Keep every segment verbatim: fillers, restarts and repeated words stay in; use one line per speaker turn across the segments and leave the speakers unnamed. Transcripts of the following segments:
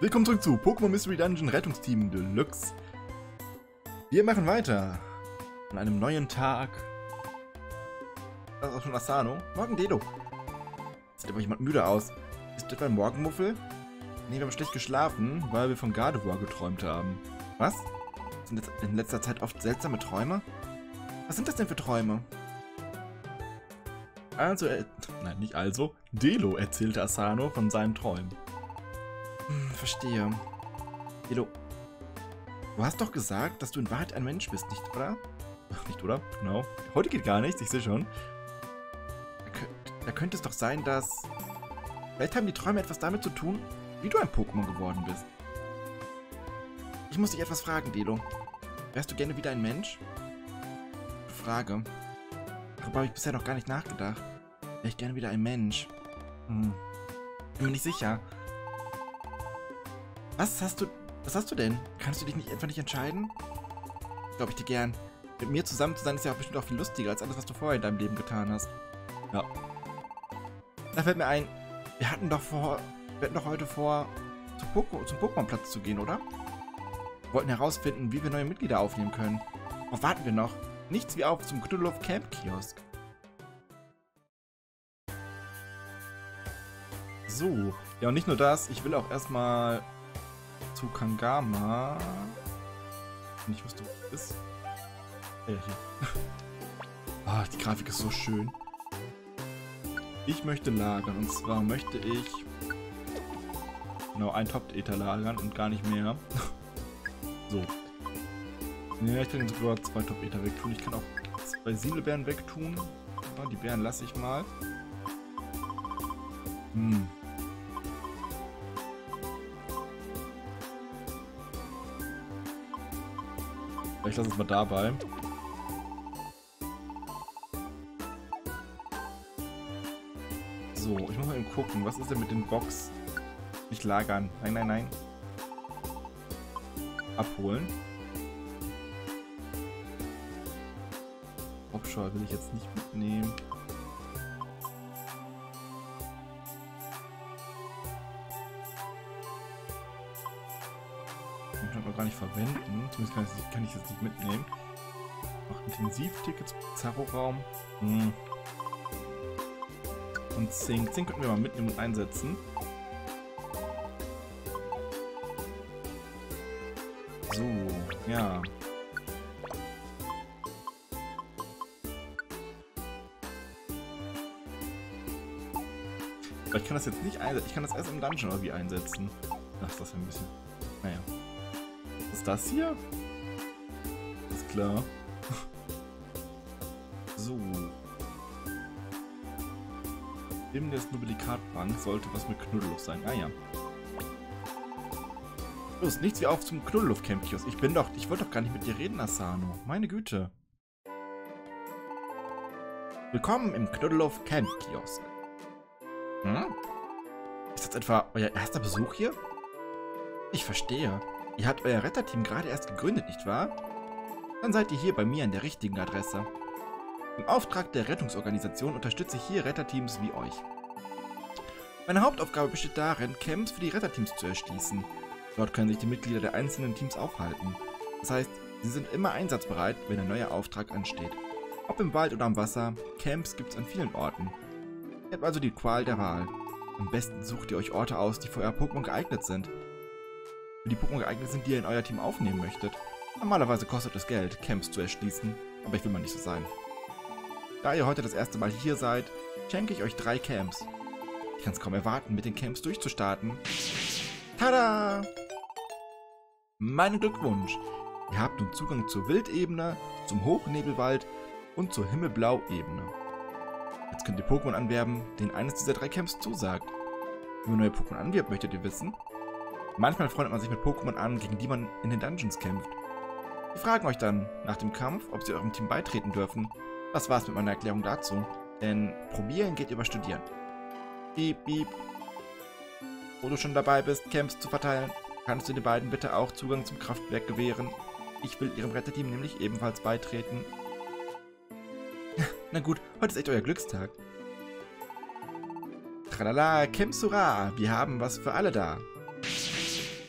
Willkommen zurück zu Pokémon Mystery Dungeon Rettungsteam Deluxe. Wir machen weiter an einem neuen Tag. Das ist auch schon Asano. Morgen Delo. Sieht aber jemand müde aus. Ist etwa ein Morgenmuffel? Nee, wir haben schlecht geschlafen, weil wir von Gardevoir geträumt haben. Was? Sind jetzt in letzter Zeit oft seltsame Träume? Was sind das denn für Träume? Also, äh, nein, nicht also. Delo erzählte Asano von seinen Träumen. Hm, verstehe. Delo, du hast doch gesagt, dass du in Wahrheit ein Mensch bist, nicht, oder? Ach, nicht, oder? Genau. Heute geht gar nichts, ich sehe schon. Da, könnt, da könnte es doch sein, dass... Vielleicht haben die Träume etwas damit zu tun, wie du ein Pokémon geworden bist. Ich muss dich etwas fragen, Delo. Wärst du gerne wieder ein Mensch? Gute Frage. Darüber habe ich bisher noch gar nicht nachgedacht. Wäre ich gerne wieder ein Mensch? Hm. Bin mir nicht sicher. Was hast du... Was hast du denn? Kannst du dich nicht einfach nicht entscheiden? Glaube ich dir gern. Mit mir zusammen zu sein ist ja auch bestimmt auch viel lustiger als alles, was du vorher in deinem Leben getan hast. Ja. Da fällt mir ein, wir hatten doch vor... Wir hatten doch heute vor, zum, Poko, zum Pokémon-Platz zu gehen, oder? Wir wollten herausfinden, wie wir neue Mitglieder aufnehmen können. Worauf warten wir noch? Nichts wie auf zum Knuddelhof Camp Kiosk. So. Ja, und nicht nur das, ich will auch erstmal zu Kangama. Nicht, was du bist. Ja, hier. Ah, die Grafik ist so schön. Ich möchte lagern. Und zwar möchte ich genau ein Top-Ether lagern und gar nicht mehr. So. Ja, ich kann sogar zwei Top-Ether wegtun. Ich kann auch zwei Siedelbeeren wegtun. Ja, die Beeren lasse ich mal. Hm. Ich lasse es mal dabei. So, ich muss mal eben gucken, was ist denn mit den Box? Nicht lagern. Nein, nein, nein. Abholen. Hauptschau will ich jetzt nicht mitnehmen. Ich kann noch gar nicht verwenden. Zumindest kann ich, kann ich das nicht mitnehmen. Noch Intensivtickets, Bizarro-Raum. Hm. Und Zink. Zink könnten wir mal mitnehmen und einsetzen. So, ja. Aber ich kann das jetzt nicht einsetzen. Ich kann das erst im Dungeon irgendwie einsetzen. Ach, das ist ein bisschen... Naja. Was ist das hier? Ist klar. So. Neben der Snubbelikat-Bank sollte was mit Knuddelhof sein. Ah ja. Los, nichts wie auf zum Knuddelhof Camp Kiosk. Ich bin doch... Ich wollte doch gar nicht mit dir reden, Asano. Meine Güte. Willkommen im Knuddelhof Camp Kiosk. Hm? Ist das etwa euer erster Besuch hier? Ich verstehe. Ihr habt euer Retterteam gerade erst gegründet, nicht wahr? Dann seid ihr hier bei mir an der richtigen Adresse. Im Auftrag der Rettungsorganisation unterstütze ich hier Retterteams wie euch. Meine Hauptaufgabe besteht darin, Camps für die Retterteams zu erschließen. Dort können sich die Mitglieder der einzelnen Teams aufhalten. Das heißt, sie sind immer einsatzbereit, wenn ein neuer Auftrag ansteht. Ob im Wald oder am Wasser, Camps gibt es an vielen Orten. Ihr habt also die Qual der Wahl. Am besten sucht ihr euch Orte aus, die für euer Pokémon geeignet sind. Für die Pokémon geeignet sind, die ihr in euer Team aufnehmen möchtet. Normalerweise kostet es Geld, Camps zu erschließen, aber ich will mal nicht so sein. Da ihr heute das erste Mal hier seid, schenke ich euch drei Camps. Ich kann es kaum erwarten, mit den Camps durchzustarten. Tada! Mein Glückwunsch! Ihr habt nun Zugang zur Wildebene, zum Hochnebelwald und zur Himmelblau-Ebene. Jetzt könnt ihr Pokémon anwerben, denen eines dieser drei Camps zusagt. Wie man neue Pokémon anwirbt, möchtet ihr wissen? Manchmal freundet man sich mit Pokémon an, gegen die man in den Dungeons kämpft. Wir fragen euch dann nach dem Kampf, ob sie eurem Team beitreten dürfen. Das war's mit meiner Erklärung dazu. Denn probieren geht über studieren. Piep, piep. Wo du schon dabei bist, Camps zu verteilen, kannst du den beiden bitte auch Zugang zum Kraftwerk gewähren. Ich will ihrem Retterteam nämlich ebenfalls beitreten. Na gut, heute ist echt euer Glückstag. Tralala, Camps hurra, wir haben was für alle da.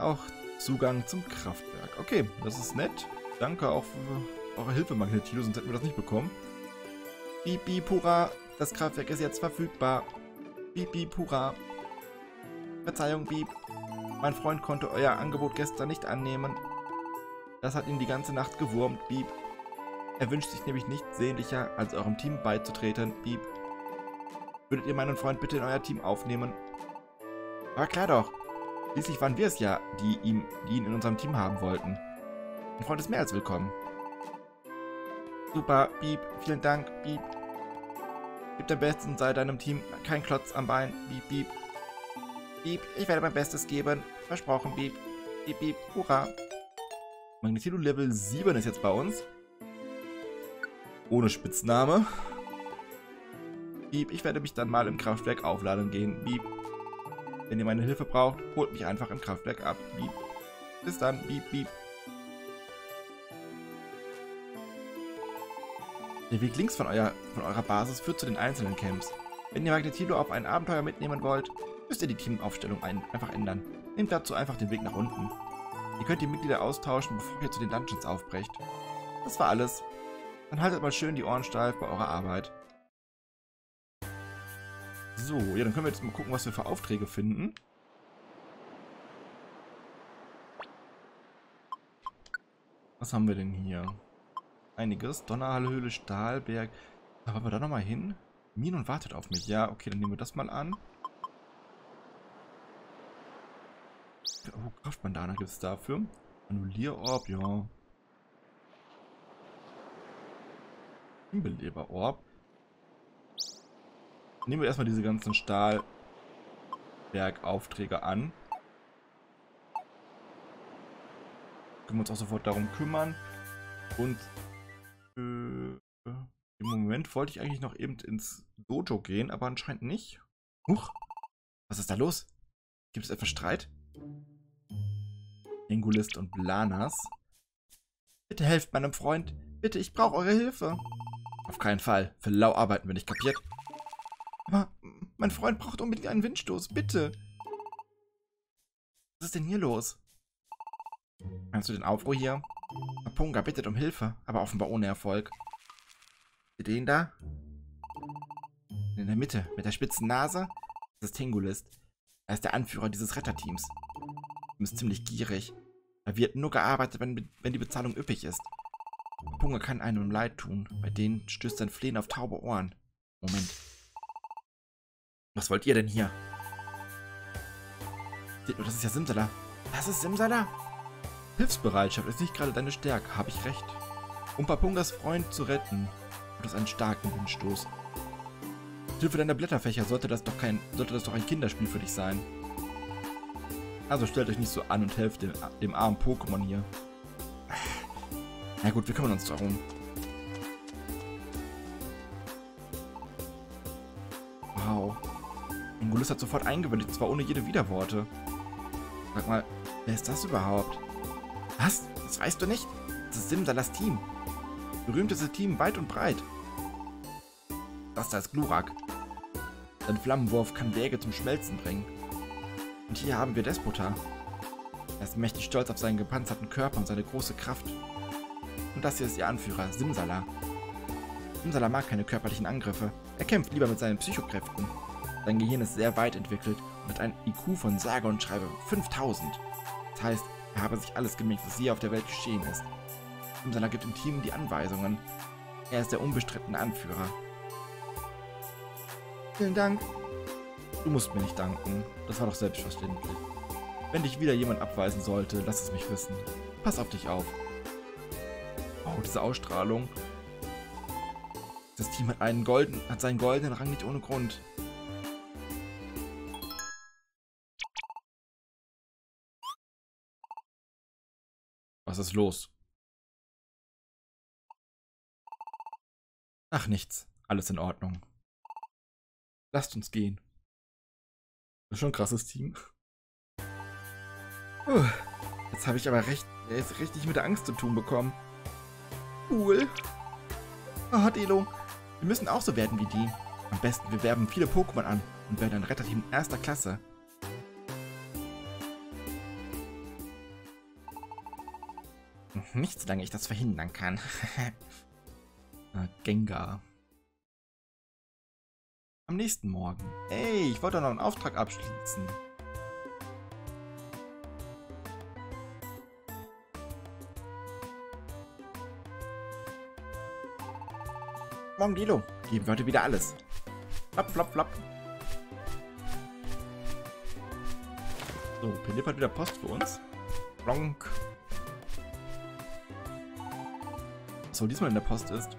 auch Zugang zum Kraftwerk. Okay, das ist nett. Danke auch für eure Hilfe, Magnetilo, sonst hätten wir das nicht bekommen. Bip, bip, hurra. Das Kraftwerk ist jetzt verfügbar. Bip, bip, hurra. Verzeihung, Bip. Mein Freund konnte euer Angebot gestern nicht annehmen. Das hat ihn die ganze Nacht gewurmt, Bip. Er wünscht sich nämlich nichts sehnlicher, als eurem Team beizutreten, Bip. Würdet ihr meinen Freund bitte in euer Team aufnehmen? Aber klar doch. Schließlich waren wir es ja, die, ihm, die ihn in unserem Team haben wollten. Mein Freund ist mehr als willkommen. Super, Bip. Vielen Dank, Bip. Gib dein Bestes und sei deinem Team kein Klotz am Bein, Bip, Bip. Bip, ich werde mein Bestes geben. Versprochen, Bip. Bip, Bip, hurra. Magnetilo Level sieben ist jetzt bei uns. Ohne Spitzname. Bip, ich werde mich dann mal im Kraftwerk aufladen gehen. Bip. Wenn ihr meine Hilfe braucht, holt mich einfach im Kraftwerk ab. Bip. Bis dann. Bip, Bip. Der Weg links von, euer, von eurer Basis führt zu den einzelnen Camps. Wenn ihr Magnetilo auf ein Abenteuer mitnehmen wollt, müsst ihr die Teamaufstellung ein, einfach ändern. Nehmt dazu einfach den Weg nach unten. Ihr könnt die Mitglieder austauschen, bevor ihr zu den Dungeons aufbrecht. Das war alles. Dann haltet mal schön die Ohren steif bei eurer Arbeit. So, ja, dann können wir jetzt mal gucken, was wir für Aufträge finden. Was haben wir denn hier? Einiges. Donnerhöhle, Stahlberg. Da wollen wir da nochmal hin? Minon wartet auf mich. Ja, okay, dann nehmen wir das mal an. Oh, Kraftbandana gibt es dafür. Annullierorb, ja. Beleberorb. Nehmen wir erstmal diese ganzen Stahlbergaufträge an. Können wir uns auch sofort darum kümmern. Und äh, im Moment wollte ich eigentlich noch eben ins Dojo gehen, aber anscheinend nicht. Huch, was ist da los? Gibt es etwas Streit? Engulist und Blanas. Bitte helft meinem Freund. Bitte, ich brauche eure Hilfe. Auf keinen Fall. Für lau arbeiten wir nicht, kapiert? Aber mein Freund braucht unbedingt einen Windstoß. Bitte. Was ist denn hier los? Meinst du den Aufruhr hier? Apunga bittet um Hilfe, aber offenbar ohne Erfolg. Seht ihr den da? In der Mitte, mit der spitzen Nase, das ist Tengulist. Er ist der Anführer dieses Retterteams. Er ist ziemlich gierig. Er wird nur gearbeitet, wenn, wenn die Bezahlung üppig ist. Apunga kann einem leid tun. Bei denen stößt sein Flehen auf taube Ohren. Moment. Was wollt ihr denn hier? Seht nur, das ist ja Simsala. Das ist Simsala? Hilfsbereitschaft ist nicht gerade deine Stärke, habe ich recht. Um Papungas Freund zu retten, hat es einen starken Windstoß. Mit Hilfe deiner Blätterfächer sollte das doch kein, sollte das doch ein Kinderspiel für dich sein. Also stellt euch nicht so an und helft dem, dem armen Pokémon hier. Na gut, wir kümmern uns darum. Wow. Engulist hat sofort eingewendet, zwar ohne jede Widerworte. Sag mal, wer ist das überhaupt? Was? Das weißt du nicht? Das ist Simsalas Team. Berühmteste Team weit und breit. Das da ist Glurak. Sein Flammenwurf kann Berge zum Schmelzen bringen. Und hier haben wir Despota. Er ist mächtig stolz auf seinen gepanzerten Körper und seine große Kraft. Und das hier ist ihr Anführer, Simsala. Simsala mag keine körperlichen Angriffe. Er kämpft lieber mit seinen Psychokräften. Sein Gehirn ist sehr weit entwickelt und hat ein I Q von sage und schreibe fünftausend. Das heißt, er habe sich alles gemerkt, was je auf der Welt geschehen ist. Simsala gibt dem Team die Anweisungen. Er ist der unbestrittene Anführer. Vielen Dank. Du musst mir nicht danken. Das war doch selbstverständlich. Wenn dich wieder jemand abweisen sollte, lass es mich wissen. Pass auf dich auf. Oh, diese Ausstrahlung. Das Team hat einen golden, hat seinen goldenen Rang nicht ohne Grund. Was ist los? Ach, nichts. Alles in Ordnung. Lasst uns gehen. Das ist schon ein krasses Team. Uh, jetzt habe ich aber recht, jetzt richtig mit der Angst zu tun bekommen. Cool. Oh, Delo. Wir müssen auch so werden wie die. Am besten, wir werben viele Pokémon an und werden ein Retterteam erster Klasse. Nicht solange ich das verhindern kann. ah, Gengar. Am nächsten Morgen. Ey, ich wollte noch einen Auftrag abschließen. Morgen, Dilo. Geben wir heute wieder alles. Flop, flop, flop. So, Philipp hat wieder Post für uns. Blonk. Was wohl diesmal in der Post ist?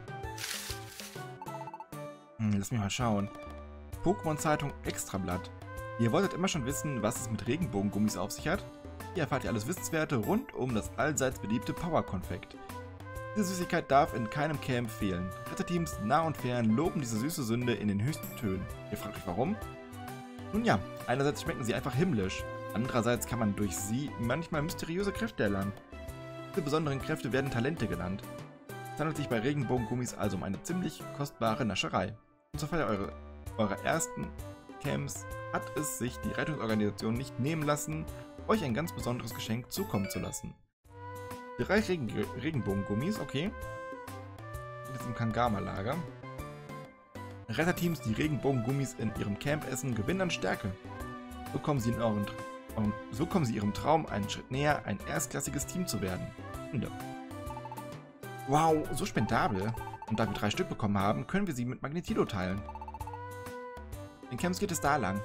Hm, lass mich mal schauen. Pokémon-Zeitung Extrablatt. Ihr wolltet immer schon wissen, was es mit Regenbogengummis auf sich hat? Hier erfahrt ihr alles Wissenswerte rund um das allseits beliebte Power-Konfekt. Diese Süßigkeit darf in keinem Camp fehlen. Retterteams nah und fern loben diese süße Sünde in den höchsten Tönen. Ihr fragt euch warum? Nun ja, einerseits schmecken sie einfach himmlisch. Andererseits kann man durch sie manchmal mysteriöse Kräfte erlangen. Diese besonderen Kräfte werden Talente genannt. Es handelt sich bei Regenbogengummis also um eine ziemlich kostbare Nascherei. Und zur Feier eure, eurer ersten Camps hat es sich die Rettungsorganisation nicht nehmen lassen, euch ein ganz besonderes Geschenk zukommen zu lassen. Drei Regen Regenbogengummis, okay. Jetzt im Kangama-Lager. Retterteams, die Regenbogengummis in ihrem Camp essen, gewinnen an Stärke. So kommen sie in euren, um, so kommen sie ihrem Traum einen Schritt näher, ein erstklassiges Team zu werden. Ja. Wow, so spendabel. Und da wir drei Stück bekommen haben, können wir sie mit Magnetilo teilen. In Camps geht es da lang.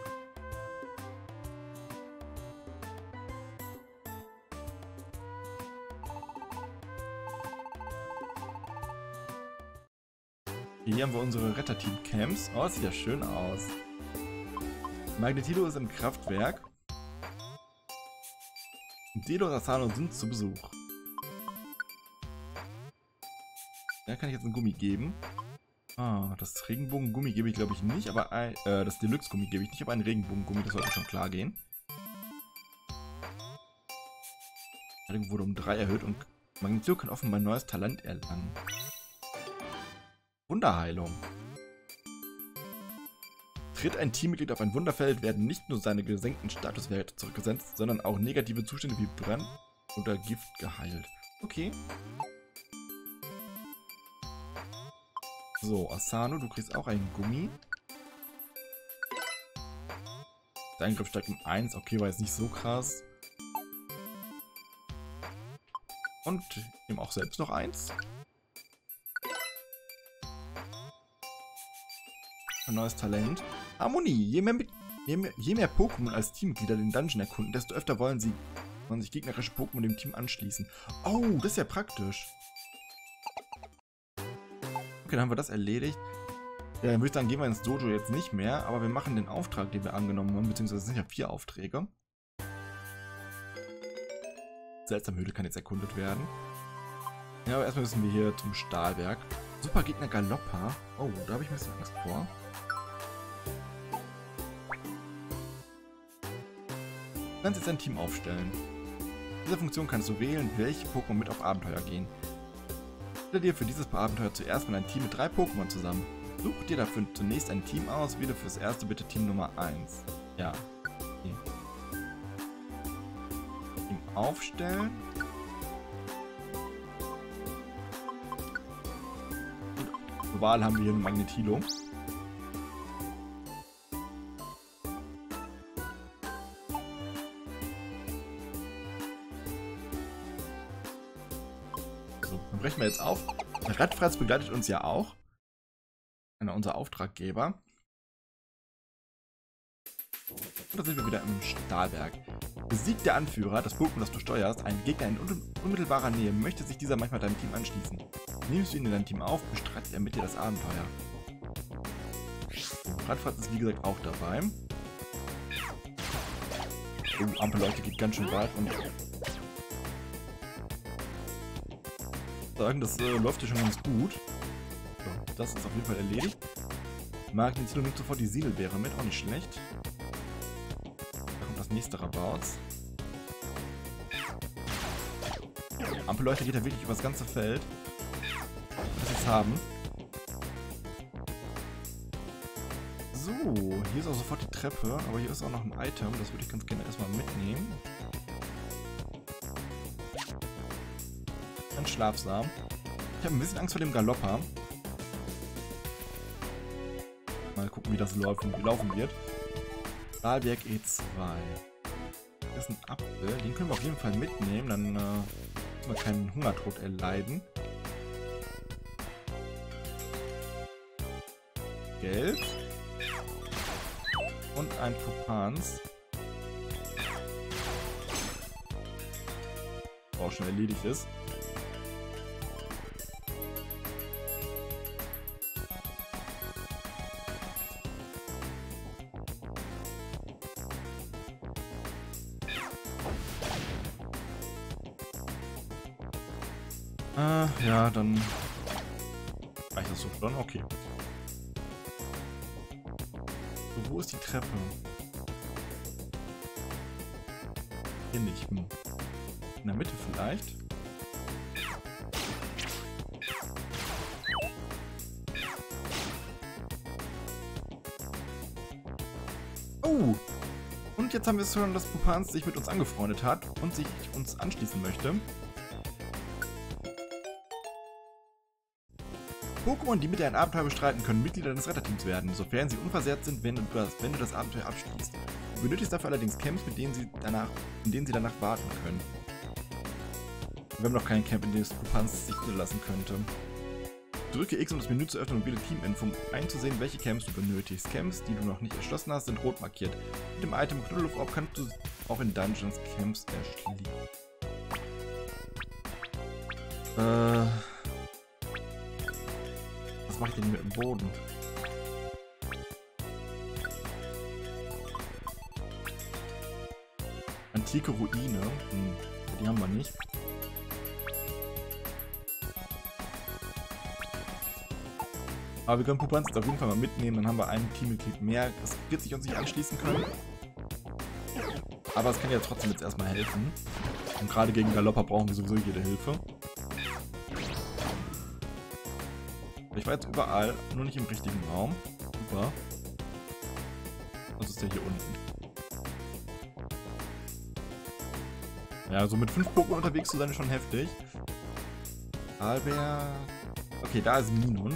Hier haben wir unsere Retterteam-Camps. Oh, sieht ja schön aus. Magnetilo ist im Kraftwerk. Dilo und Asano sind zu Besuch. Da kann ich jetzt ein Gummi geben. Ah, das Regenbogengummi gebe ich glaube ich nicht, aber ein, äh, das Deluxe-Gummi gebe ich nicht, aber ein Regenbogengummi, das sollte schon klar gehen. Die Verteidigung wurde um drei erhöht und Magnetilo kann offenbar ein neues Talent erlangen. Wunderheilung. Tritt ein Teammitglied auf ein Wunderfeld, werden nicht nur seine gesenkten Statuswerte zurückgesetzt, sondern auch negative Zustände wie Brand oder Gift geheilt. Okay. So, Asano, du kriegst auch einen Gummi. Der Angriff steigt um eins, okay, war jetzt nicht so krass. Und ihm auch selbst noch eins. Ein neues Talent. Harmonie. Je mehr, je mehr, je mehr Pokémon als Teammitglieder den Dungeon erkunden, desto öfter wollen sie wollen sich gegnerische Pokémon dem Team anschließen. Oh, das ist ja praktisch. Okay, dann haben wir das erledigt. Ja, dann würde ich sagen, gehen wir ins Dojo jetzt nicht mehr, aber wir machen den Auftrag, den wir angenommen haben, beziehungsweise es sind ja vier Aufträge. Seltsamhöhle kann jetzt erkundet werden. Ja, aber erstmal müssen wir hier zum Stahlwerk. Super Gegner Galoppa. Oh, da habe ich ein bisschen Angst vor. Du kannst jetzt ein Team aufstellen. In dieser Funktion kannst du wählen, welche Pokémon mit auf Abenteuer gehen. Stelle dir für dieses Abenteuer zuerst mal ein Team mit drei Pokémon zusammen. Such dir dafür zunächst ein Team aus, wähle fürs erste bitte Team Nummer eins. Ja. Okay. Team aufstellen. Und zur Wahl haben wir hier ein Magnetilo. Dann brechen wir jetzt auf. Der Radfratz begleitet uns ja auch. Einer unser Auftraggeber. Und da sind wir wieder im Stahlwerk. Besiegt der Anführer, das Pokémon, das du steuerst, einen Gegner in un unmittelbarer Nähe, möchte sich dieser manchmal deinem Team anschließen. Nimmst du ihn in dein Team auf, bestreitet er mit dir das Abenteuer. Radfratz ist wie gesagt auch dabei. Oh, Ampelleute geht ganz schön weit und sagen, das äh, läuft ja schon ganz gut. So, das ist auf jeden Fall erledigt. Magnetilo nimmt sofort die Siedelbeere mit, auch nicht schlecht. Da kommt das nächste Rabauts. Ampelleute geht ja wirklich über das ganze Feld. Was wir jetzt haben. So, hier ist auch sofort die Treppe, aber hier ist auch noch ein Item, das würde ich ganz gerne erstmal mitnehmen. Ein Schlafsamen. Ich habe ein bisschen Angst vor dem Galopper. Mal gucken, wie das laufen, wie laufen wird. Stahlberg E zwei. Das ist ein Apfel. Den können wir auf jeden Fall mitnehmen. Dann äh, müssen wir keinen Hungertod erleiden. Geld. Und ein Pupans. Auch schon erledigt ist. Äh, ja, dann reicht das so schon. Okay. So, wo ist die Treppe? Hier nicht. Hm. In der Mitte vielleicht. Oh! Und jetzt haben wir es schon, dass Pupans sich mit uns angefreundet hat und sich uns anschließen möchte. Pokémon, die mit dir ein Abenteuer bestreiten, können Mitglieder deines Retterteams werden, sofern sie unversehrt sind, wenn du das, wenn du das Abenteuer abschließt. Du benötigst dafür allerdings Camps, mit denen sie danach, in denen sie danach warten können. Wir haben noch kein Camp, in dem es Pupans sich niederlassen könnte. Drücke X, um das Menü zu öffnen und wähle Team-Info, um einzusehen, welche Camps du benötigst. Camps, die du noch nicht erschlossen hast, sind rot markiert. Mit dem Item Knuddelhof kannst du auch in Dungeons Camps erschließen. Äh... Was mache ich denn mit dem Boden? Antike Ruine. Hm, die haben wir nicht. Aber wir können Pupans jetzt auf jeden Fall mal mitnehmen. Dann haben wir ein Teammitglied mehr. Das wird sich uns nicht anschließen können. Aber es kann ja trotzdem jetzt erstmal helfen. Und gerade gegen Galopper brauchen wir sowieso jede Hilfe. Ich war jetzt überall, nur nicht im richtigen Raum. Super. Was ist der hier unten? Ja, so mit fünf Pokémon unterwegs zu sein ist schon heftig. Albert. Okay, da ist Minun.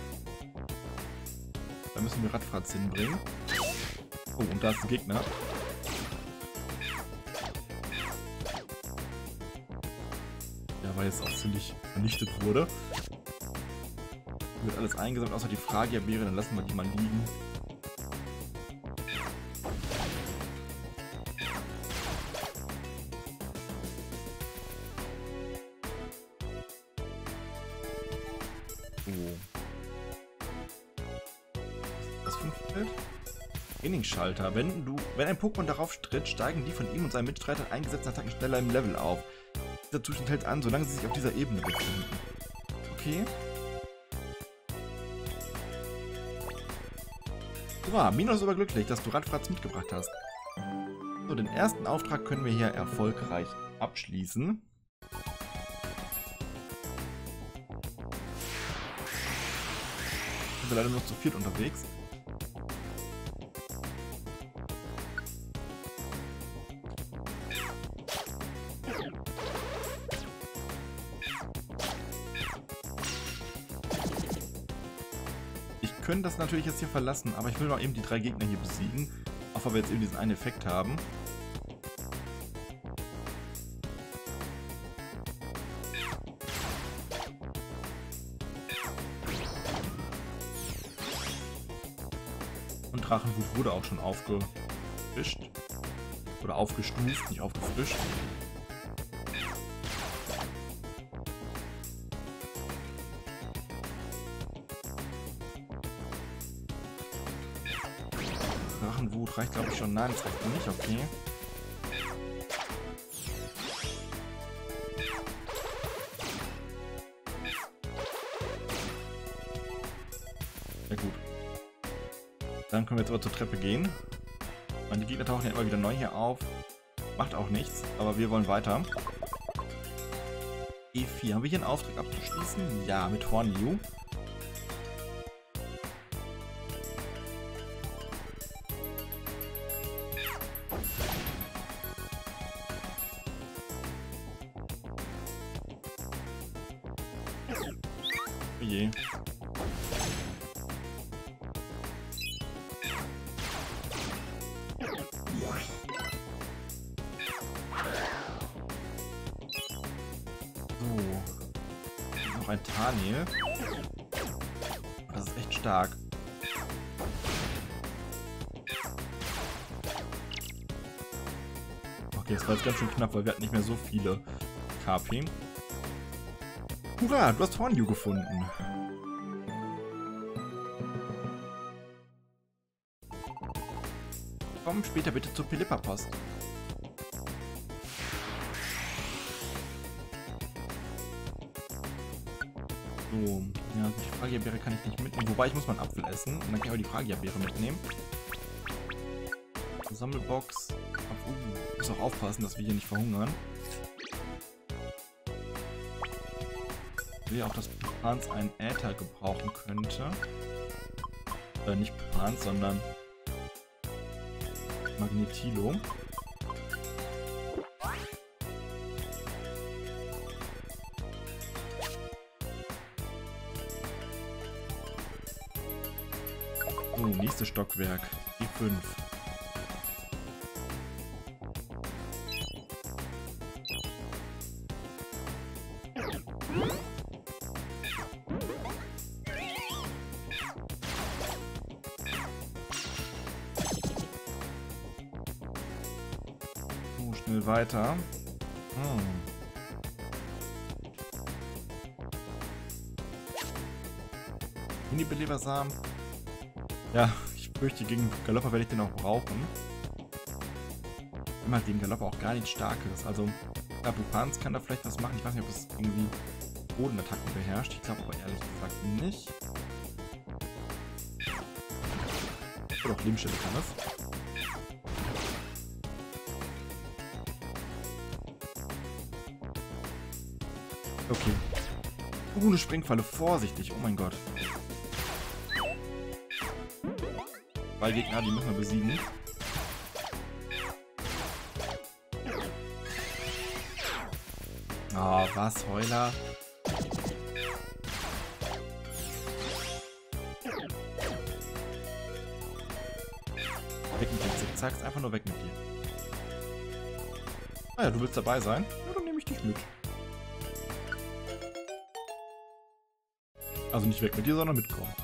Da müssen wir Radfratz hinbringen. Oh, und da ist ein Gegner. Der war jetzt auch ziemlich vernichtet wurde. Wird alles eingesammelt, außer die Frage wäre, dann lassen wir die mal liegen. So. Das fünfte Feld? Trainingsschalter. Wenn du, wenn ein Pokémon darauf tritt, steigen die von ihm und seinen Mitstreitern eingesetzten Attacken schneller im Level auf. Dieser Zustand hält an, solange sie sich auf dieser Ebene befinden. Okay. Super, Minus ist aber glücklich, dass du Radfratz mitgebracht hast. So, den ersten Auftrag können wir hier erfolgreich abschließen. Wir sind leider nur zu viert unterwegs. Ich könnte das natürlich jetzt hier verlassen, aber ich will noch eben die drei Gegner hier besiegen. Auch weil wir jetzt eben diesen einen Effekt haben. Und Drachenwut wurde auch schon aufgefrischt. Oder aufgestuft, nicht aufgefrischt. Drachenwut reicht, glaube ich, schon. Nein, das reicht nicht. Okay. Sehr gut. Dann können wir jetzt aber zur Treppe gehen. Und die Gegner tauchen ja immer wieder neu hier auf. Macht auch nichts, aber wir wollen weiter. E vier. Haben wir hier einen Auftrag abzuschließen? Ja, mit Hornliu. je. So. Noch ein Tarnil. Das ist echt stark. Okay, das war jetzt ganz schön knapp, weil wir hatten nicht mehr so viele K P. Hurra, du hast Hornju gefunden. Komm später bitte zur Pilipperpost. So, ja, die Fragierbeere kann ich nicht mitnehmen. Wobei, ich muss mal einen Apfel essen. Und dann kann ich auch die Fragierbeere mitnehmen. Sammelbox. Uh, muss auch aufpassen, dass wir hier nicht verhungern. Ich sehe auch, dass Pans einen Äther gebrauchen könnte. Äh, nicht Pans, sondern Magnetilo. So, nächstes Stockwerk. E fünf. So, schnell weiter. Hm. Mini-Belebersamen. Ja, ich fürchte, gegen Galopper werde ich den auch brauchen. Immer gegen Galopper auch gar nichts Starkes. Also, ja, Bupans kann da vielleicht was machen. Ich weiß nicht, ob es irgendwie Bodenattacken beherrscht. Ich glaube aber ehrlich gesagt nicht. Oder auch Lebensstelle kann es. Okay. Uh, eine Springfalle. Vorsichtig. Oh mein Gott. Zwei Gegner, die müssen wir besiegen. Oh, was, Heuler? Weg mit den Zickzacks, einfach nur weg mit dir. Ah ja, du willst dabei sein? Ja, dann nehme ich dich mit. Also nicht weg mit dir, sondern mitkommen.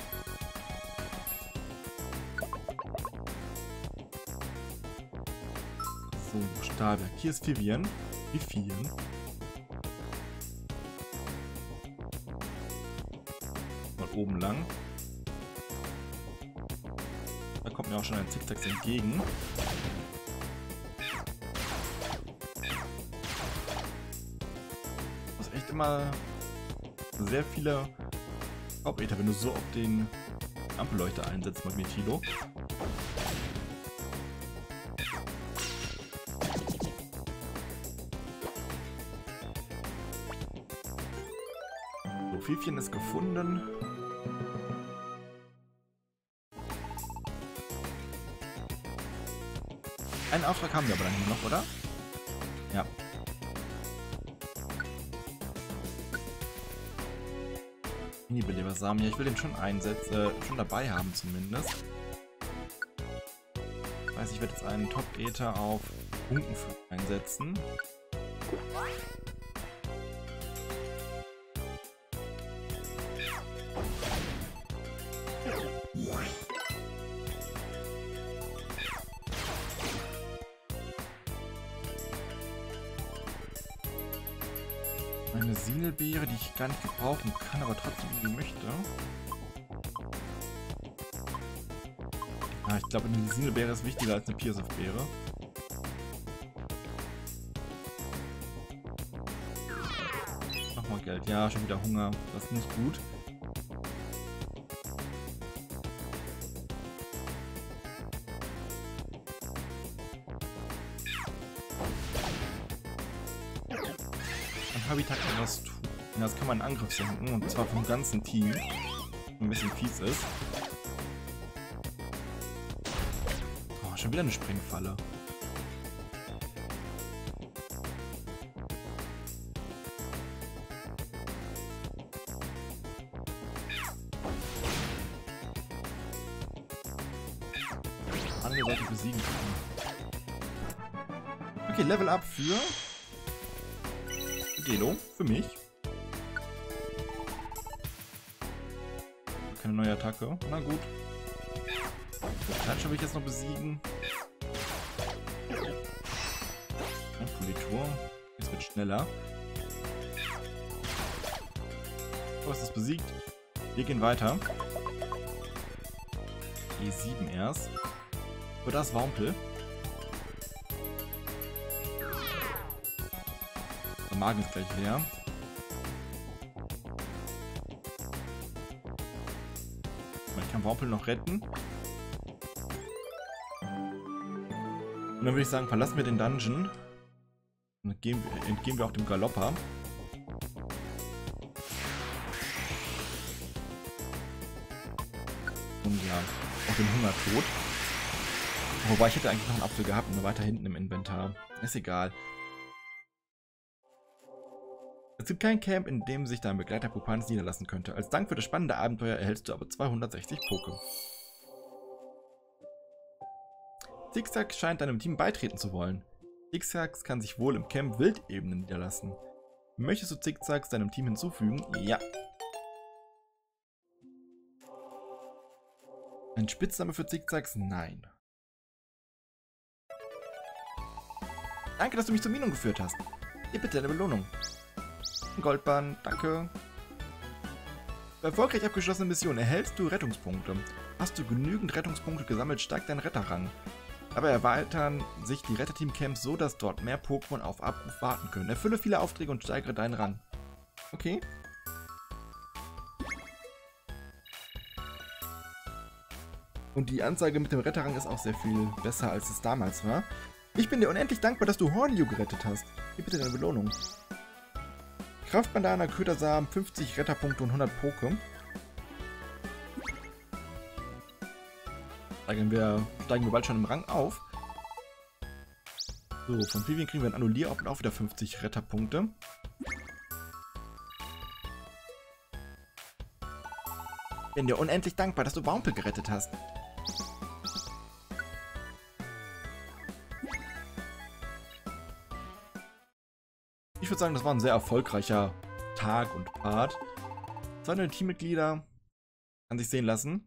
So, Stahlwerk. Hier ist Vivian. Vivian. Mal oben lang. Da kommt mir auch schon ein Zickzack entgegen. Du hast echt immer sehr viele Hauptäther, wenn du so auf den Ampelleuchter einsetzt, Magnetilo. So, Vivien ist gefunden. Einen Auftrag haben wir aber dann hier noch, oder? Ja. Mini-Belebersamen. Ja, ich will den schon einsetzen, äh, schon dabei haben zumindest. Das heißt, ich werde jetzt einen Top-Ether auf Funkenflug einsetzen. Eine Sinelbeere, die ich gar nicht gebrauchen kann, aber trotzdem irgendwie möchte. Ah, ich glaube, eine Sinelbeere ist wichtiger als eine Pirsif-Beere. Nochmal Geld. Ja, schon wieder Hunger. Das ist nicht gut. Habitat kann was tun. Ja, das kann man einen Angriff senken, und zwar vom ganzen Team. Ein bisschen fies ist. Oh, schon wieder eine Springfalle. Ende sollte besiegen können. Okay, Level Up für Gelo, für mich. Keine neue Attacke. Na gut. Dann will ich jetzt noch besiegen. Ja, Politur. Es wird schneller. So, ist es besiegt. Wir gehen weiter. G sieben erst. Für das Wampel. Der Magen ist gleich leer. Ich kann Wampel noch retten. Und dann würde ich sagen, verlassen wir den Dungeon. Und entgehen, entgehen wir auch dem Galopper. Und ja, auch den Hungertod. Wobei ich hätte eigentlich noch einen Apfel gehabt, nur weiter hinten im Inventar. Ist egal. Es gibt kein Camp, in dem sich dein Begleiter Pupanis niederlassen könnte. Als Dank für das spannende Abenteuer erhältst du aber zweihundertsechzig Poke. Zigzag scheint deinem Team beitreten zu wollen. Zigzags kann sich wohl im Camp Wildebenen niederlassen. Möchtest du Zigzags deinem Team hinzufügen? Ja. Ein Spitzname für Zigzags? Nein. Danke, dass du mich zur Minung geführt hast. Hier bitte eine Belohnung. Ein Goldbahn, danke. Bei erfolgreich abgeschlossenen Missionen erhältst du Rettungspunkte. Hast du genügend Rettungspunkte gesammelt, steigt dein Retterrang. Dabei erweitern sich die Retterteam-Camps so, dass dort mehr Pokémon auf Abruf warten können. Erfülle viele Aufträge und steigere deinen Rang. Okay. Und die Anzeige mit dem Retterrang ist auch sehr viel besser, als es damals war. Ich bin dir unendlich dankbar, dass du Hornliu gerettet hast. Gib bitte deine Belohnung. Kraftbandana, Ködersamen, fünfzig Retterpunkte und hundert Poke. Steigen wir, steigen wir bald schon im Rang auf. So, von Vivian kriegen wir ein Annullier und auch wieder fünfzig Retterpunkte. Bin dir unendlich dankbar, dass du Wampel gerettet hast. Ich würde sagen, das war ein sehr erfolgreicher Tag und Part. Zwei neue Teammitglieder. Kann sich sehen lassen.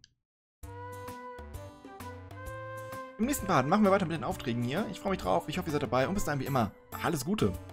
Im nächsten Part machen wir weiter mit den Aufträgen hier. Ich freue mich drauf. Ich hoffe, ihr seid dabei. Und bis dahin wie immer, alles Gute.